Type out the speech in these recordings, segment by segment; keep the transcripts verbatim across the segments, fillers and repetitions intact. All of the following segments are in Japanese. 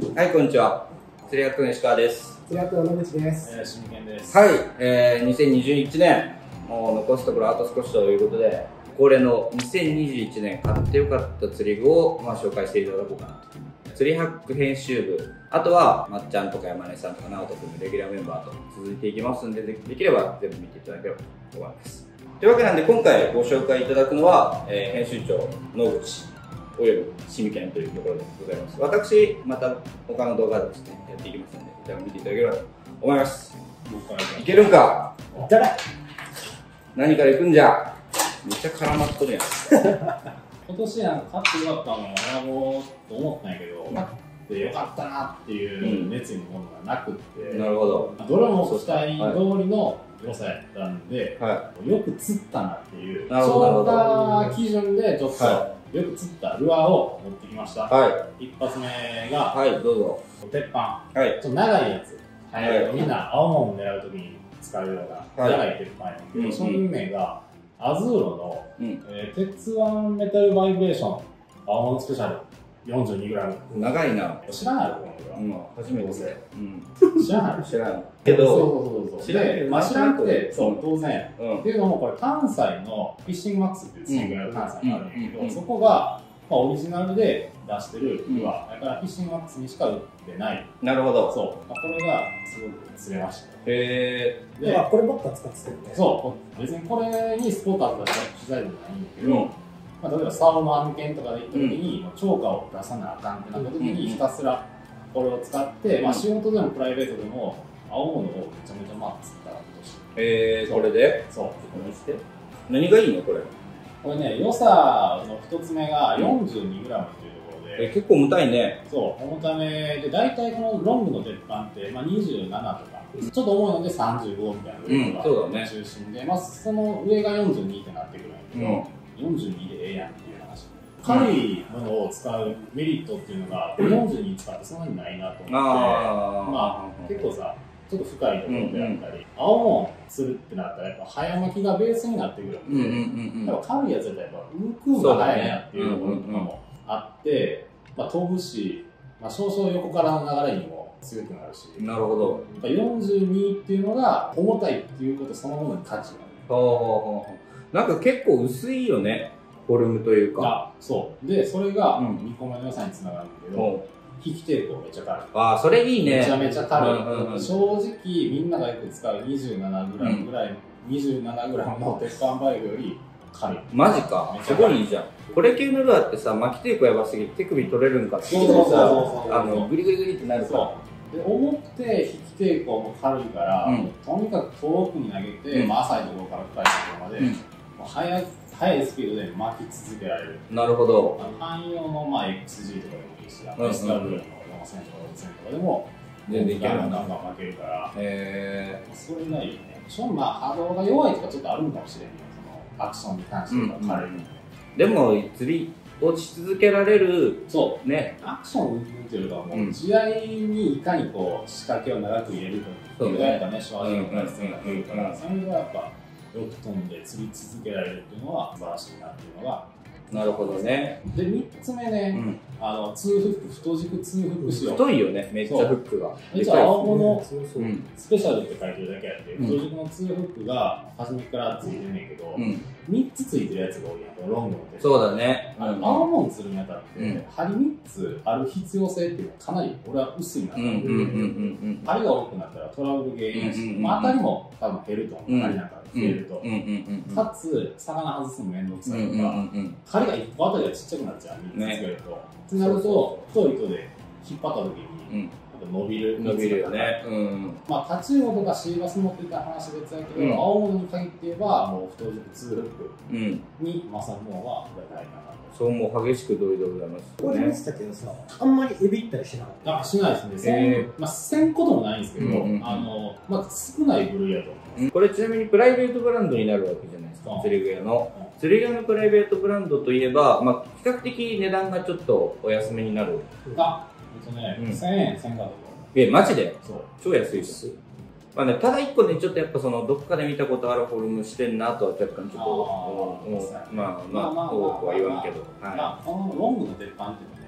はい、こんにちは。釣り学の石川です。 釣り学の野口です。 えー、新健です。 はい、えー、にせんにじゅういちねん、もう残すところあと少しということで、恒例のにせんにじゅういちねん買ってよかった釣り具を、まあ、紹介していただこうかなと。釣りハック編集部、あとは、まっちゃんとか山根さんとか直人君のレギュラーメンバーと続いていきますんで、できれば全部見ていただければと思います。というわけなんで、今回ご紹介いただくのは、えー、編集長、野口。およびシミケンというところでございます。私、また他の動画でですね、やっていきますので、こちらも見ていただければと思います。いけるんかいったれ何から行くんじゃめっちゃ絡まっとるやん。 今年なんか買ってよかったのを選ぼうと思ったんやけど、買ってよかったなっていう熱意のものがなくって、うん、 なるほど。 どれも期待通りの良さやったんで、はい、よく釣ったなっていう、そういった基準でちょっと、はい、よく釣ったルアーを持ってきました。はい。一発目が、 はい、どうぞ。 鉄板。はい。ちょっと長いやつ。はい。みんな青物を狙うときに使うような長い鉄板やけど、商品名がアズーロの、うんえー、鉄腕メタルバイブレーション青物スペシャル よんじゅうにグラム。 長いな。 知らないこのうん、初めてですね。 うん。知らない知らない。けど、 そうそうそうそう。知らない。まあ知らなくて、そう、当然。っていうのも、これ関西のフィッシングマックスっていう釣り具屋が関西にあるんだけど、そこが、まあ、オリジナルで出してるルアー。だからフィッシングマックスにしか売ってない。 なるほど。 そう。これがすごく釣れました。 へー。で、こればっか使ってたよね。 そう。別にこれにスポット当てた取材でもないんだけど、まあ、例えば竿の案件とかで行った時に、超過を出さなあかんってなった時に、ひたすらこれを使って、まあ仕事でもプライベートでも、青物をめちゃめちゃまあ釣ったら今年。へー、これでそう。 見せて。何がいいのこれ。 これね、良さの一つ目が よんじゅうにグラム っていうところで。 え、結構重たいね。 そう、重ためで、大体このロングの鉄板って、まあにじゅうななとか、ちょっと重いのでさんじゅうごみたいなウェイトが中心で、まあその上がよんじゅうにってなってくるんだけど、よんじゅうにでええやんっていう話。軽いものを使うメリットっていうのが、よんじゅうに使ってそんなにないなと思って、あまあ結構さ、ちょっと深いところであったり、青物するってなったらやっぱ早巻きがベースになってくるんで、やっぱ軽いやつだったらやっぱ浮くのが早いなっていうところとかもあって、まあ飛ぶし、まあ少々横からの流れにも強くなるし。 なるほど。 やっぱよんじゅうにっていうのが重たいっていうことそのものに価値がある。 ほうほうほう。なんか結構薄いよね。フォルムというか。 あ、そう。で、それがにこめの良さにつながるんだけど、引き抵抗めっちゃ軽い。 ああ、それいいね。 めちゃめちゃ軽い。正直、みんながよく使う にじゅうななグラム ぐらい、にじゅうななグラム の鉄板バイブより軽い。 マジか。すごいいいじゃん。これ系のルアーってさ、巻き抵抗やばすぎて手首取れるんかって言ってさ、あの、グリグリグリってなるから。 で重くて引き抵抗も軽いから、うん、とにかく遠くに投げて、うん、まあ浅いところから深いところまで、うん、速い速いスピードで巻き続けられる。 なるほど。 汎用のまあ エックスジー とかでもいいし、エスカブルのよんせんとかろくせんとかでも全然いける。ガンガン巻けるから、へー、それがいいね。ちょっとまあ波動が弱いとかちょっとあるのかもしれんけど、そのアクションに関しては軽い、うんうん、 でも釣り落ち続けられる。 そうね、アクションっていうかもう試合にいかにこう仕掛けを長く入れるかっていうのがやっぱね、正直な必要になってくるから、それがやっぱよく飛んで釣り続けられるっていうのは素晴らしいなっていうのが。 なるほどね。 でみっつめね、うん、あのツーフック、太軸ツーフック仕様。 太いよね、めっちゃフックが。 実は青物スペシャルって書いてるだけあって、うん、太軸のツーフックが初めからついてんねんけど、うん、みっつついてるやつが多いやん、ロングの手。 そうだね。 あの青物釣るにあたって、うん、針みっつある必要性っていうのはかなり俺は薄いなと思ってて、針が多くなったらトラブル原因やし、まあ当たりも多分減ると思う、針なんか増えると。かつ、魚外すのめんどくさいとか、針がいっこあたりがちっちゃくなっちゃう、みっつつけると。ってなると、太い糸で引っ張った時に、伸びる。 伸びるよね。 まあ、タチウオとかシーバス持っていた話別だけど、青物に限って言えば、もう太軸ツーフックに勝るものはないかな。 そうもう激しくドリドリだます。 これ見てたけどさ、あんまりエビったりしなかった。 あ、しないですね。まあ、せんこともないんですけど、あの、まあ、少ない部類やと思います。 これちなみにプライベートブランドになるわけじゃないですか、釣り具屋の。釣り具屋のプライベートブランドといえば、まあ、比較的値段がちょっとお安めになる。 あ、えっとね、せんえん、せんごひゃくえ、マジで？そう。超安いです。まあね、ただ一個ね、ちょっとやっぱその、どっかで見たことあるフォルムしてんなとは若干ちょっと、まあまあ、多くは言わんけど。 まあ、このロングの鉄板っていうのはね、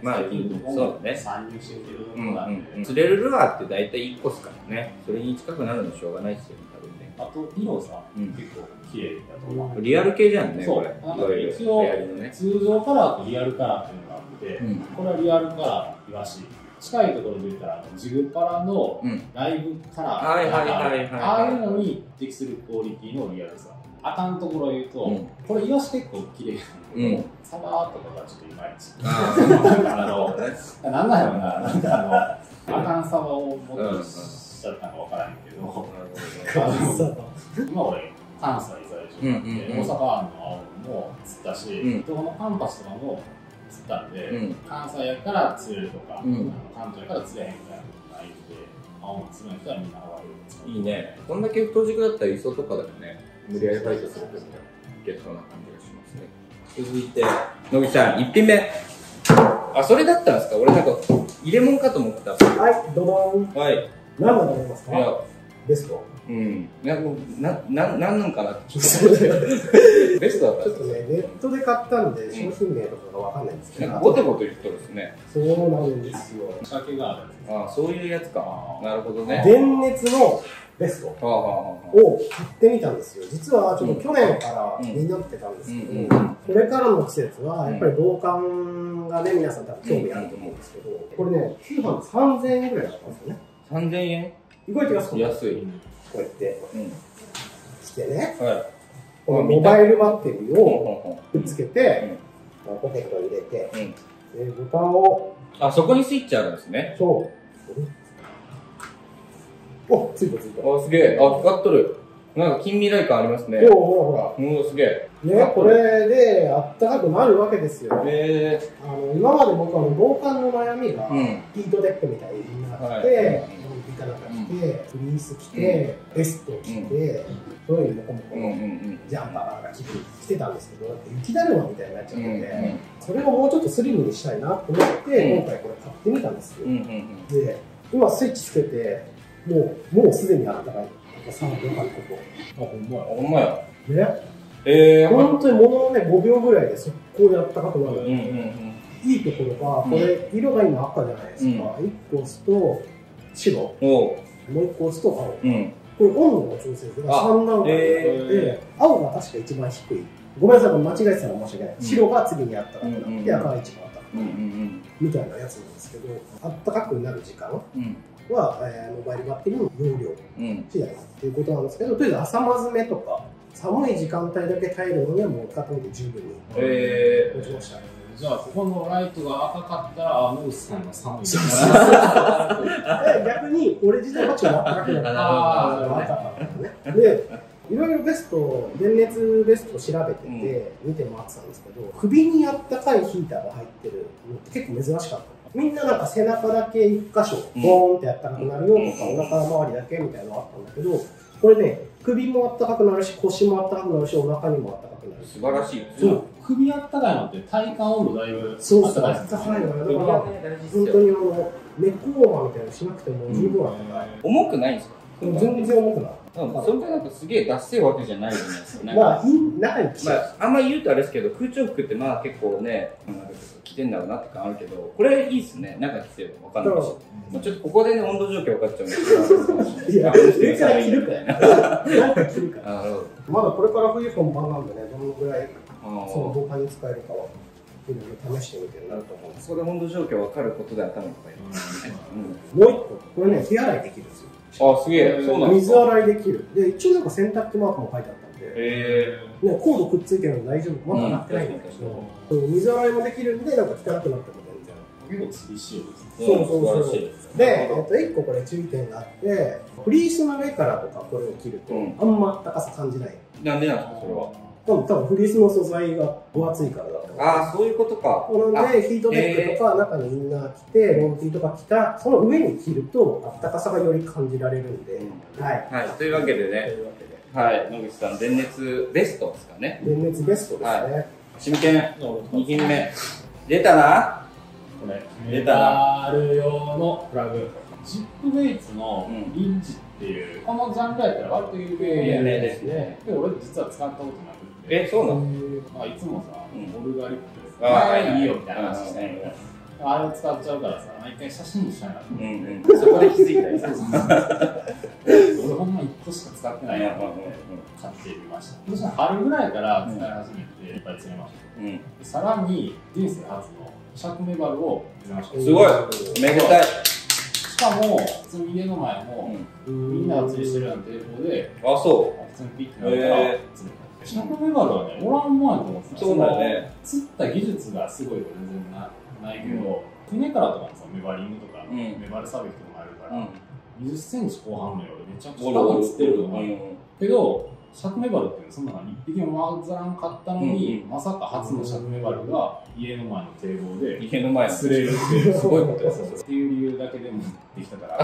まあ、そうだね。 参入してきてるところなんで。 釣れるルアーって大体いっこですからね。それに近くなるのしょうがないですよね、多分ね。 あと、色さ、結構綺麗だと思う。 リアル系じゃんね、 そう。 これ。 一応、通常カラーとリアルカラーっていうのがあって、これはリアルカラー、イワシ。近いところで言ったら、ジグパラのライブカラー、ああいうのに適するクオリティのリアルさ。あかんところを言うと、これイワシ結構綺麗なんだけど、サバーとかがちょっといまいち。あの、なんだろうな、なんかあの、あかんサバをもっとしちゃったのかわからんけど、今俺、関西在住なんで、大阪湾の青も釣ったし、東のカンパスとかも釣ったんで、関西やから釣れるとか、関東やから釣れへんみたいなことないんで、青も釣れない人はみんなハワイを。 いいね。こんだけ太軸だったら磯とかでもね、無理やりファイトするとゲットな感じがしますね。続いて、野口さん、いち品目。あ、それだったんですか？俺なんか、入れ物かと思った。 はい、どうぞ。 はい。 何だと思いますか？ いや、 ベスト。 うん。な、な、な、なんなんかなって聞いてベストだったちょっとね、ネットで買ったんで、商品名とかがわかんないんですけど。 ごてごて言ってるんですね。 そうなんですよ。 仕掛けがある。 ああ、そういうやつか。なるほどね。 電熱のベストを買ってみたんですよ。実はちょっと去年から気になってたんですけど、これからの季節はやっぱり防寒がね、皆さん多分興味あると思うんですけど、これね、きゅうはんさんぜんえんぐらいだったんですよね。 さんぜんえん？ 意外と安く安い。 こうやって来てね、 このモバイルバッテリーをくっつけて、ポケットに入れて、ボタンを。 あ、そこにスイッチあるんですね。 そう。お、ついたついた。 あ、すげえ。あ、光っとる。なんか近未来感ありますね。 ほらほら。 もうすげえ。 ね、これであったかくなるわけですよ。 へえ。 あの、今まで僕は防寒の悩みが、ヒートデックみたいになって、ピカナカ着て、フリース着て、ベスト着て、そういうモコモコのジャンパーが着てたんですけど、雪だるまみたいになっちゃってて、それをもうちょっとスリムにしたいなと思って、今回これ買ってみたんですよ。で、今スイッチつけて、もう、もうすでにあったかい。さあ、どうかここ。 あ、ほんまや。ほんまや。 ね。 えー、 本当にものね、ごびょうぐらいで速攻であったかくなる。いいところが、これ、色が今赤じゃないですか。いっこ押すと白。もういっこ押すと青。これ温度の調整がさん段階で、青が確か一番低い。ごめんなさい、間違えてたら申し訳ない。白が次にあったかくなって、赤が一番あったかくなる。みたいなやつなんですけど、あったかくなる時間は、えー、モバイルバッテリーの容量次第ということなんですけど、とりあえず朝まずめとか寒い時間帯だけ耐えるのにはもう使ってみて十分に落ちました。 じゃあここのライトが赤かったら、あ、ノースさんが寒い逆に俺自体はちょっと暖かくなった赤かったね。でいろいろベスト、電熱ベストを調べてて見てもらってたんですけど、首にあったかいヒーターが入ってるのって結構珍しかった。みんななんか背中だけ一箇所ボーンってやったかくなるよとか、お腹周りだけみたいなのがあったんだけど、これね、首もあったかくなるし、腰もあったかくなるし、お腹にもあったかくなる。 素晴らしい。 そう。首あったかいのって体感温度だいぶそうそう、あったかいのよ。だから、本当にあの、ネコーマみたいなのしなくても十分あったかい。 重くないんですか？ 全然重くない。 それがなんかすげえ脱せるわけじゃないじゃないですか。 まあ、中にまあ、あんまり言うとあれですけど、空調服ってまあ結構ね、着てんだろうなって感あるけど、これいいっすね。中着てばわかんないし。もうちょっとここでね、温度状況分かっちゃうんですけど。いや、 上から着るから。なんか着るから。まだこれから冬本番なんでね、どのぐらいその防寒に使えるかは。いろいろ試してみてなると思うんです。 そこで温度状況分かることで頭いっぱいですね。 もう一個、これね、手洗いできるんですよ。 あ、すげえ。そうなんですか。水洗いできる。で、一応なんか洗濯機マークも書いてあったんで、 えー、ね、コードくっついてるの大丈夫。まだなってないんだけど、水洗いもできるんで、なんか汚くなっても全然。結構厳しいですね。そうそうそう。で、えっと、一個これ注意点があって、フリースの上からとかこれを着ると、あんま高さ感じない。 なんでなんですか、それは。 多分フリースの素材が分厚いからだと思う。 ああ、そういうことか。 なので、ヒートテックとか中にインナー着て、ロンティーとか着た、その上に着ると、あったかさがより感じられるんで。 はい。はい。というわけでね。というわけで。はい。野口さん、電熱ベストですかね。 電熱ベストですね。 真剣、に品目。出たなこれ、出たな。メタル用のプラグ。ジップベイツのリンジっていう、このジャンルやったら割と有名ですね。で、俺実は使ったことなくて。 え、そうなの？ まあいつもさ、オルガリック、ああ、いいよみたいな話してないけど、 あれを使っちゃうからさ、毎回写真にしたいなと思って、 うんうん、そこで気づいたりそうそうそう俺ほんまいっこしか使ってないなと思って買ってみました。そしたら春ぐらいから使い始めていっぱい釣れました、うん、さらに人生初の尺メバルを釣れました。 すごいめでたい。 しかも普通に家の前も、うん、みんなが釣りしてるような堤防で、 あ、そう普通にピッてなるから釣れた。尺メバルはね、おらんもんやと思ってた。 そうだよね。 釣った技術がすごい全然なないけど、うん、船からとかもさ、メバリングとか、うん、メバルサビキとかもあるから、うん、にじゅっセンチ後半のよりめちゃくちゃ高く釣ってるのがあるけど、尺メバルっていうのはそんなのいっぴきも混ざらんかったのに、うん、まさか初の尺メバルが家の前の堤防で家の前釣れるっていうすごいことですよ。っていう理由だけでもできたから。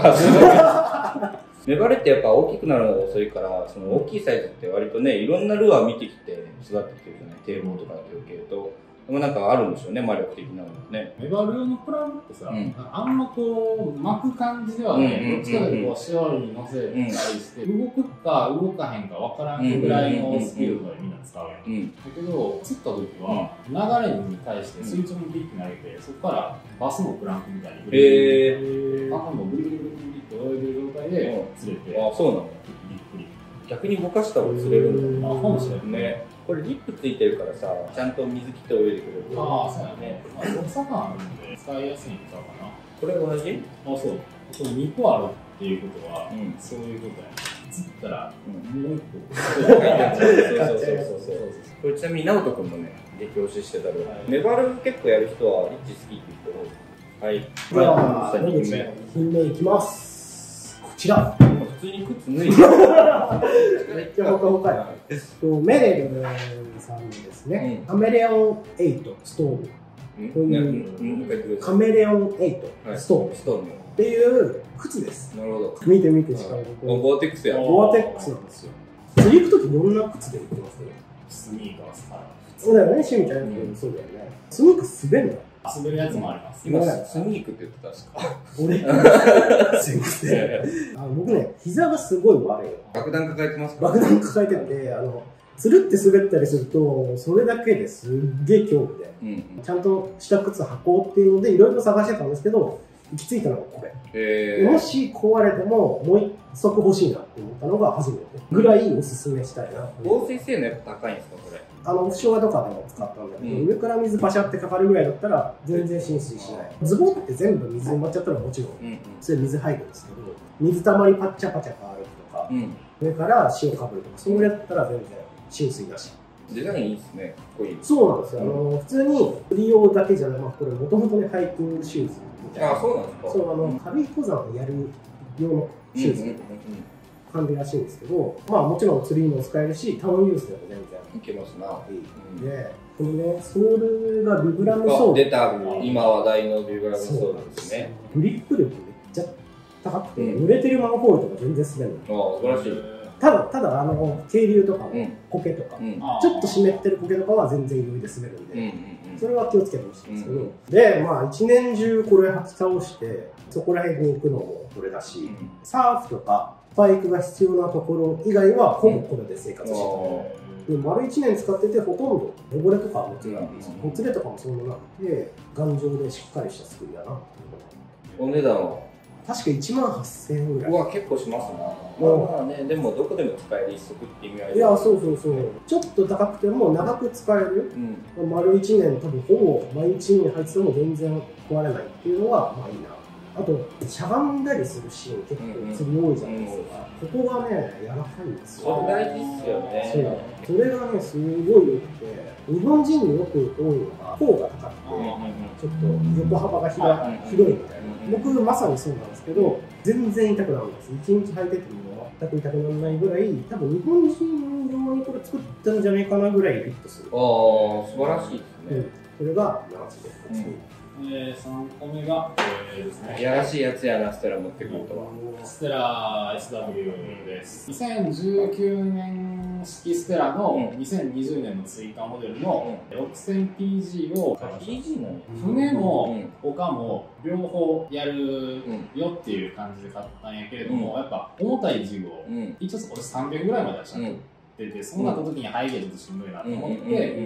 メバルってやっぱ大きくなるのが遅いから、その大きいサイズって割とね、いろんなルアー見てきて育ってきてるじゃない、堤防とかだけ受けると。でもなんかあるんでしょうね、魔力的なのね。 メバル用のプラグってさ、うん、あんまこう巻く感じではね、どっちかというとこう塩に乗せたりして、動くか動かへんか分からんぐらいのスピードでみんな使うやん。うん、だけど、釣った時は流れに対して垂直にピッて投げて、そこからバスのクランクみたいにグリグリグリ、頭もグリグリグリグリって泳いでる状態で釣れて、 あ、そうなの？びっくり。逆に動かした方が釣れるんだよ。 あ、かもしれないね。 これリップついてるからさ、ちゃんと水切って泳いでくれる。 ああ、そうやね。まあ、ろくさかんあるんで使いやすいんちゃうかな。 これ同じ？ あ、そう。これにこあるっていうことは、うん、そういうことやね。釣ったら、うん、もういっこ。そうそうそうそう。これちなみに直人君もね、激推ししてたけど、はい、メバル結構やる人はリッチ好きっていう人多い。はい。 じゃあ、に品目。品目いきます。こちら。 普通に靴脱いでめっちゃほかほかや。メレルさんですね、カメレオンエイトストーム。こういうカメレオンエイトストームっていう靴です。 なるほど。 見て見てしかも。 ゴアテックスや。 ゴアテックスなんですよ。釣り行くときどんな靴で行ってますね。 スニーカースタイル。 そうだよね、趣味ちゃんやけど、そうだよね。スニーカー滑るの？ 滑るやつもあります。 今、スニークって言ってたんですか？ 俺、すいません。あの僕ね、膝がすごい悪いよ。 爆弾抱えてますか？ 爆弾抱えてて、あの、つるって滑ったりすると、それだけですっげえ恐怖で、うんうん、ちゃんとした靴履こうっていうので、いろいろ探してたんですけど、行き着いたのがこれ。もし壊れても、もう一足欲しいなって思ったのが初めて。ぐらいおすすめしたいな。 防水性能やっぱ高いんですか、これ。 あの、オフショアとかでも使ったんだけど、うん、上から水バシャってかかるぐらいだったら、全然浸水しない。ズボンって全部水埋まっちゃったらもちろん、うんうん、それ水入るんですけど、水たまりパッチャパチャ変わるとか、うん、上から塩かぶるとか、そのぐらいだったら全然浸水なし。 デザインいいですね。かっこいい。 そうなんですよ。あの、普通に釣り用だけじゃなく、まあ、これもともとね、ハイキングシューズみたいな。 あ、そうなんですか。 そう、あの、軽い登山をやる用のシューズみたいな感じらしいんですけど、まあもちろん釣りにも使えるし、タウンユースでも全然いけますな。 で、このね、ソールがビブラムソール。 出た、今話題のビブラムソールですね。 グリップ力めっちゃ高くて、濡れてるマンホールとか全然滑るの。ああ、素晴らしい。 ただ、ただ、あの、渓流とかの苔とか、ちょっと湿ってる苔とかは全然余裕で滑るんで、それは気をつけてほしいんですけど、で、まあ、一年中これ履き倒して、そこら辺に行くのもこれだし、サーフとか、バイクが必要なところ以外は、ほぼこれで生活してた。で丸いちねん使ってて、ほとんど汚れとかはもちろん、ほつれとかもそんななくて、頑丈でしっかりした作りだなっていうのが。 お値段は確かいちまんはっせんえんぐらい。 うわ、結構しますな。まあね、でもどこでも使える一足って意味合いで。 いや、そうそうそう。ちょっと高くても長く使える。うん、丸いちねん、多分ほぼ毎日に入ってても全然壊れないっていうのは、まあいいな。あと、しゃがんだりするシーン結構釣り多いじゃないですか。ここがね、柔らかいんですよ。 それ大事っすよね。 そう。それがね、すごい良くて、日本人によく多いのが、甲が高くて、ちょっと横幅が広いみたいな。僕まさにそうなんですけど、全然痛くなるんです。一日履いてても全く痛くならないぐらい、多分日本人用にこれ作ったんじゃないかなぐらいフィットする。 ああ、素晴らしいですね。うん、 それがななつめ。 えー、さんこめが、えー、ですね。 いやらしいやつやな、ステラ持ってくるとは。 ステラ エスダブリュー です。にせんじゅうきゅうねん式ステラのにせんにじゅうねんの追加モデルの ろくせんピージー を買いました。ピージー なの？船も丘も両方やるよっていう感じで買ったんやけれども、うん、やっぱ重たいジグを、うん、一応これさんびゃくぐらいまで出したんで、 ってて、そうなった時に背景ちょっとしんどいなと思って、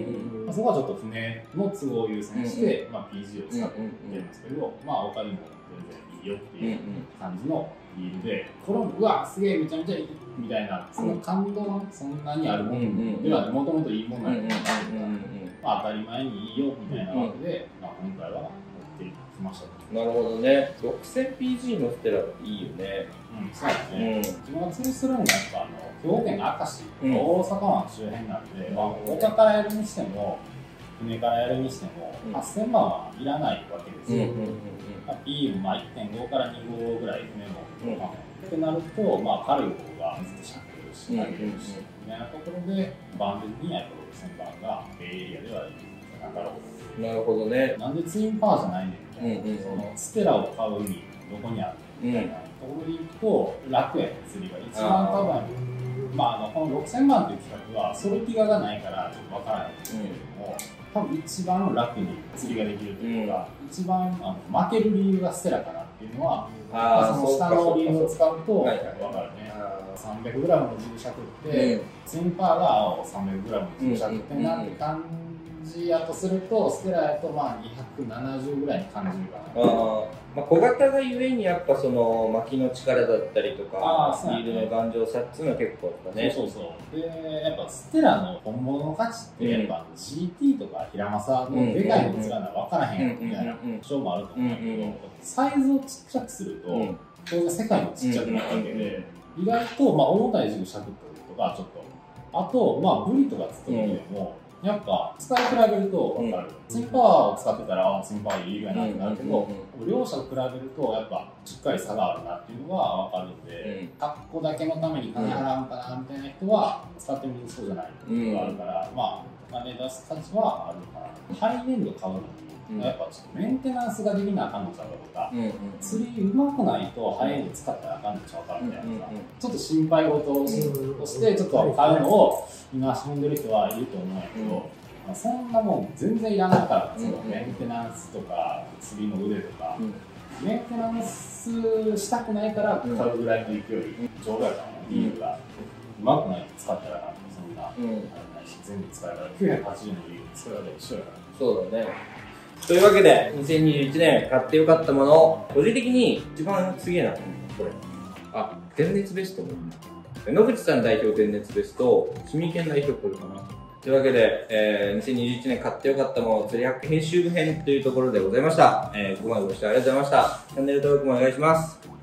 そこはちょっと船の都合を優先して、まあ、ピージー を使ってるんですけど、まあ他にも全然いいよっていう感じのリールで、これうわすげえめちゃめちゃいいみたいな、その感動がそんなにあるものではもともといいものなんで、まあ当たり前にいいよみたいなわけで、まあ今回は持ってきました。 なるほどね。ろくせんピージー のステラっていいよね。 うん、そうですね。自分が釣りするのがやっぱあの兵庫県の明石、うん、大阪湾周辺なんで、まあ他からやるにしても船からやるにしてもはっせんまんはいらないわけですよ。ピー も いってんご からにごうぐらい船も、まあ、ってなると、まあ、軽い方が水でしゃくるし、投げるし、みたいなところで、バンドにやっぱろくせんばんがベイエリアではいいなかろう。 なるほどね。 なんでツインパワーじゃないねんみたいな、そのステラを買うにどこにあるみたいなところでいくと、楽やね釣りが一番多分、まあ、あのこのろくせんまんという企画は、ソルティガがないからちょっとわからないんですけれども、多分一番楽に釣りができるというか、うん、一番あの負ける理由がステラかなっていうのは、あその下のリールを使うと分かるね。さんびゃくグラムの重尺って、ツインパーが青 さんびゃくグラムの重尺ってなって感じやとすると、ステラやとまあにひゃくななじゅうぐらいに感じるかな。あまあ、小型がゆえにやっぱその巻きの力だったりとか、リールの頑丈さっていうのは結構あったね。 そうそうそう。で、やっぱステラの本物の価値ってやっぱ ジーティー とか平正のでかいのつらな分からへんやろみたいな章もあると思うんだけど、サイズをちっちゃくすると、当然世界もちっちゃくなるわけで、意外とまあ重たい軸尺とかちょっと、あとまあブリとか釣った時でも、やっぱ使い比べると分かる。ツインパワーを使ってたら、ツインパワーいいぐらいなってなるけど、両者と比べると、やっぱしっかり差があるなっていうのが分かるんで、カッコだけのために金払うんかなみたいな人は、使ってみるそうじゃないっていうのがあるから、まあ、お金出す価値はあるかな。ハイ粘土買うのに、やっぱちょっとメンテナンスができなあかんのちゃうかとか、釣りうまくないとハイ粘土使ったらあかんのちゃうかみたいなさ、ちょっと心配事をして、ちょっと買うのを今仕込んでる人はいると思うんやけど、そんなもん全然いらないから、そのメンテナンスとか釣りの腕とか、メンテナンスしたくないから買うぐらいの勢い、丈夫やからリールがうまくないと使ったらあかんとそんなあれないし、全部使えたらきゅうひゃくはちじゅうのリール使い方一緒やから。 そうだね。というわけで、にせんにじゅういちねん買ってよかったもの、個人的に一番すげえな、これ。あ、電熱ベストもいいな。野口さん代表電熱ベスト、シミケン代表これかな。というわけで、えー、にせんにじゅういちねん買ってよかったもの、釣りハック編集部編というところでございました。えー、ここまでご視聴ありがとうございました。チャンネル登録もお願いします。